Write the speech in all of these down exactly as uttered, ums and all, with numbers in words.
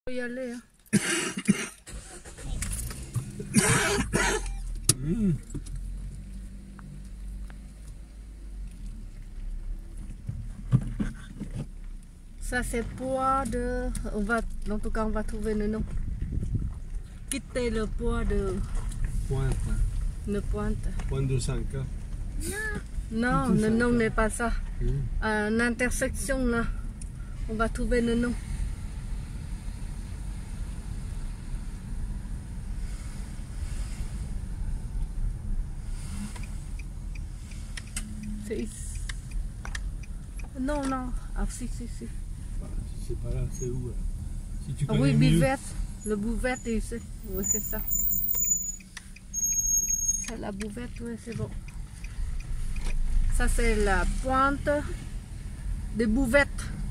faut y aller. Hein. Mmh. Ça c'est poids de... On va... En tout cas on va trouver le nom. Quitter le poids de... Pointe. Le pointe. Pointe de cinq ans. Non, Quitter le cinq nom ans. n'est pas ça. Mmh. À l'intersection là. On va trouver le nom. C'est ici. Non, non. Ah si, si, si. Bah, si c'est pas là, c'est où là? Si tu Ah connais oui, mieux. buvette. Le buvette est ici. Oui, c'est ça. C'est la buvette, oui, c'est bon. Ça, c'est la pointe des bouvettes.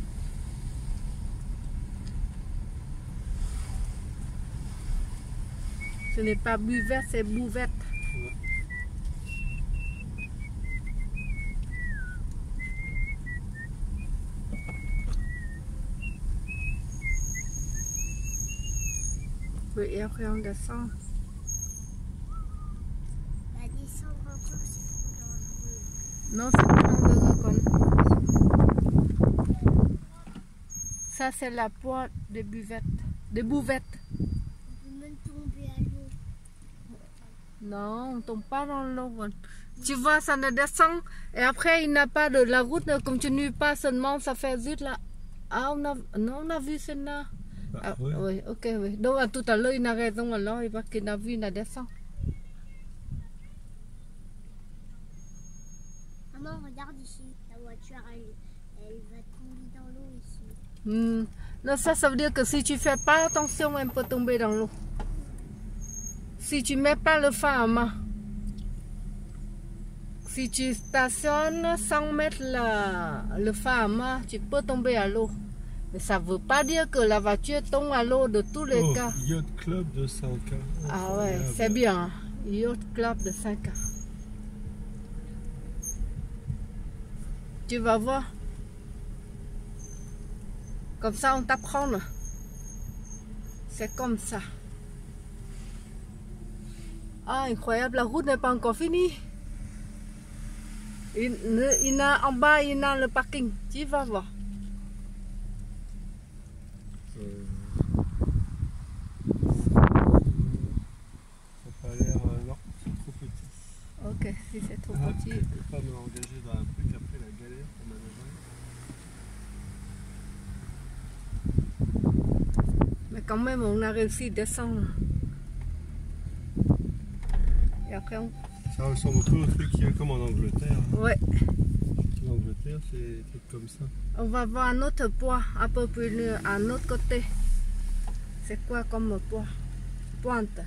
Ce n'est pas buvette, c'est bouvette. Ouais. Oui, et après on descend. Bah, descendre encore, c'est trop dangereux. Non, c'est pas dangereux comme. Ça, c'est la pointe des buvettes. Des bouvettes. On peut même tomber à l'eau. Non, on tombe pas dans l'eau. Tu vois, ça ne descend. Et après, il n'a pas de... La route ne continue pas seulement, ça fait vite là. Ah, on a... Non, on a vu celle-là. Bah, Ah, ouais. oui, ok, oui. Donc, à tout à l'heure, il a raison alors. Il va qu'il a vu, il a descend. Maman, regarde ici. La voiture, elle, elle va tomber dans l'eau ici. Hmm. Non, ça, ça veut dire que si tu fais pas attention, elle peut tomber dans l'eau. Si tu mets pas le phare à main. Si tu stationnes sans mettre la, le phare à main, tu peux tomber à l'eau. Mais ça ne veut pas dire que la voiture tombe à l'eau de tous les Oh, cas. Yacht Club de cinq ans. Ah ouais, c'est bien. Yacht Club de cinq ans. Tu vas voir. Comme ça, on t'apprend. C'est comme ça. Ah, incroyable, la route n'est pas encore finie. Il, il y a en bas, il y a le parking. Tu vas voir. Euh... Ça n'a pas l'air. Euh, non, c'est trop petit. Ok, si c'est trop Ah, petit. je ne peux pas me engager dans un truc après la galère pour ma Mais quand même, on a réussi à descendre. Et après, on... Ça ressemble un peu au truc qu'il y a comme en Angleterre. Ouais. En Angleterre, c'est des trucs comme ça. On va voir un autre poids, un peu plus loin, à l'autre côté. C'est quoi comme poids? Pointe.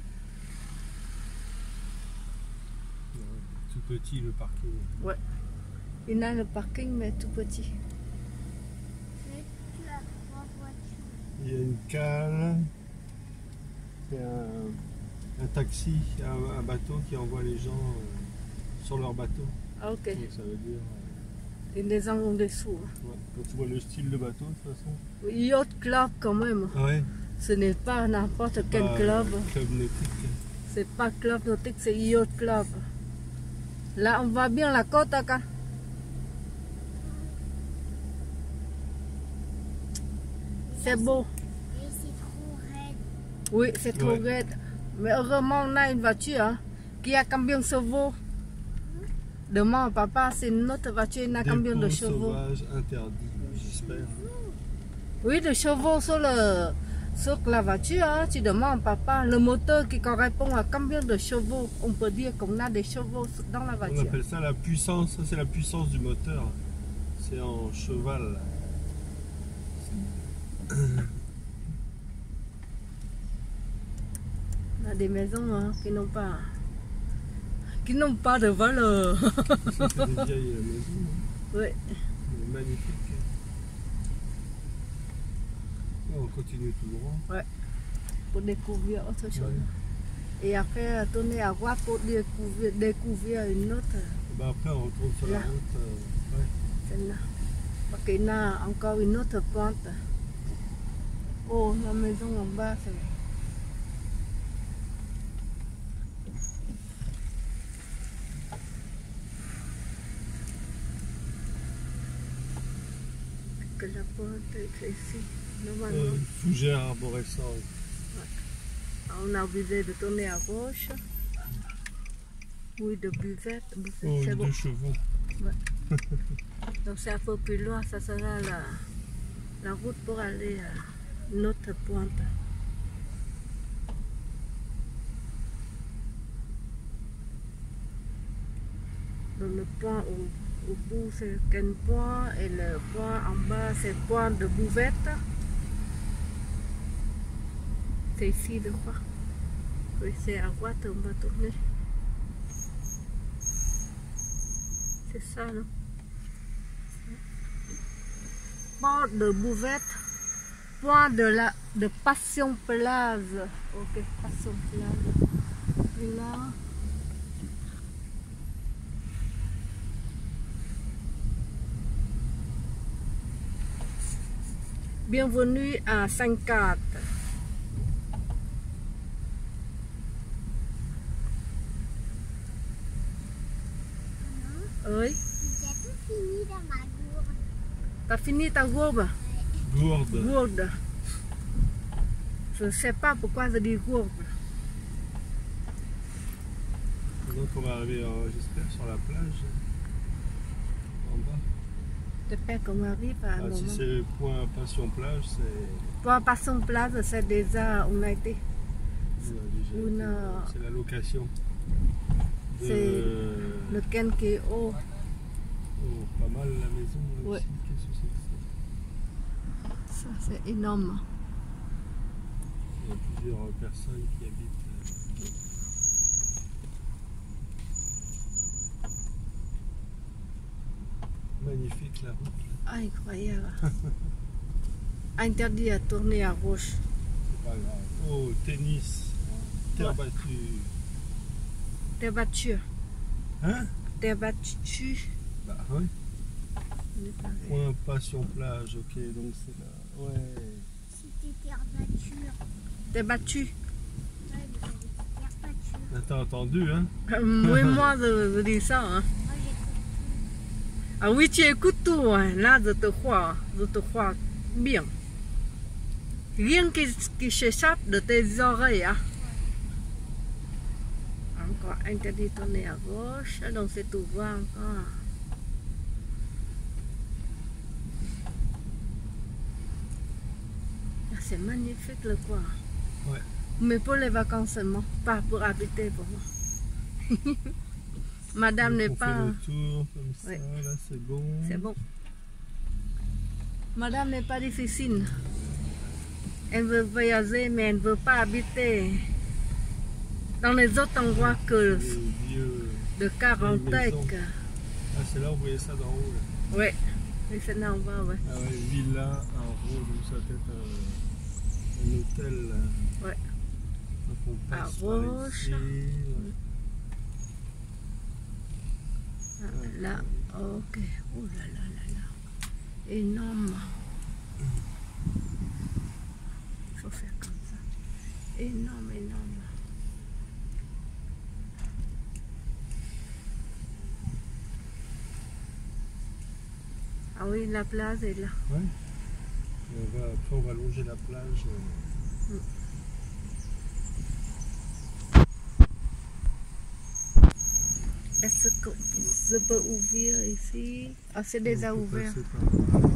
Tout petit le parking. Ouais. Il y a le parking, mais tout petit. Mais tu as trois voitures. Il y a une cale. C'est un, un taxi, un, un bateau qui envoie les gens euh, sur leur bateau. Ah, ok. Donc ça veut dire. euh, Et les gens en dessous. ouais, quand tu vois le style de bateau, de toute façon. Yacht Club quand même. Ouais. Ce n'est pas n'importe quel Bah, club. Club nautique. C'est pas club nautique, c'est Yacht Club. Là, on voit bien la côte, hein. C'est beau. Et c'est trop raide. Oui, c'est trop Ouais. raide. Mais heureusement, on a une voiture hein, qui a combien de chevaux? Demain, papa, c'est notre voiture, il a combien de Dépôt chevaux? sauvage interdit, j'espère. Oui, de chevaux sur, le, sur la voiture. Hein. Tu demandes, papa, le moteur qui correspond à combien de chevaux? On peut dire qu'on a des chevaux dans la On voiture. appelle ça la puissance, ça c'est la puissance du moteur. C'est en cheval. On a des maisons hein, qui n'ont pas qui n'ont pas de valeur. Ça c'est des vieilles maisons, hein. Oui. Mais magnifiques. On continue tout droit. Pour découvrir autre chose. Ouais. Et après, tourner à droite pour découvrir, découvrir une autre. Bah après on retourne sur Là. la route. euh, ouais. Celle-là. Parce qu'il y a encore une autre pointe. Oh, la maison en bas, c'est... Que la porte est ici, normalement. Euh, fougère arborescente. Ouais. On a obligé de tourner à gauche. Oui, de buvette. buvette Oh, c'est deux bon. chevaux. Ouais. Donc c'est un peu plus loin, ça sera la, la route pour aller à notre pointe. Donc le point au, au bout c'est quel point et le point en bas c'est le point de buvette. C'est ici je crois. Oui, c'est à droite, on va tourner. C'est ça, non? Point de buvette, point de la de Passion Plage. Ok, Passion Plage. Et là. Bienvenue à cinquante. Oui. J'ai tout fini dans ma gourde. T'as fini ta gourde? Gourde. Gourde. Je ne sais pas pourquoi je dis gourde. Donc on va arriver, euh, j'espère, sur la plage. En bas. J'espère qu'on arrive à un Ah, moment. si c'est le point Passion Plage, c'est... Pour Passion Plage, c'est déjà, on a été. on a déjà Une, été, euh, c'est la location. De- c'est le Ken qui est haut. Oh, pas mal la maison là Ouais. aussi. Qu'est-ce que c'est que ça? Ça, c'est énorme. Il y a plusieurs personnes qui habitent. euh, Magnifique la route. Là. Incroyable. Interdit à tourner à gauche. C'est pas grave. Oh, tennis. Terre Ouais. battue. T'es battu. Hein? T'es battu. Bah oui. On est pareil. Point Passion Plage, ok, donc c'est là. Ouais. C'était terre battue. T'es battu. Ouais, mais j'avais dit terre battue. T'as entendu, hein? Moi, moi je, je dis ça. Hein. Moi, j'écoute Ah oui, tu écoutes tout. Hein. Là, je te crois. Je te crois bien. Rien qui, qui s'échappe de tes oreilles. Hein. Encore interdit de tourner à gauche. Donc c'est tout droit encore. Ah, c'est magnifique le coin. Ouais. Mais pour les vacances seulement, pas pour habiter pour moi. Madame Donc, n'est on pas... fait le tour comme ça, Ouais. là c'est bon. C'est bon. Madame n'est pas difficile. Elle veut voyager, mais elle ne veut pas habiter dans les autres endroits que Les vieux. de Carantec. Ah, c'est là, on voyait ça d'en haut. Là. Oui, mais c'est là en bas, ouais. Ah ouais, villa, un rôle, donc ça peut être un, un hôtel. Là. Ouais. Donc on passe À par gauche. ici. Ouais. Ah, là, ok. Oh là là là là. Énorme. Il faut faire comme ça. Énorme, énorme. Ah oui, la plage est là. Ouais. Et on va, après, on va longer la plage. euh. Est-ce que je peux ouvrir ici? Ah, c'est déjà On peut ouvert. passer par là.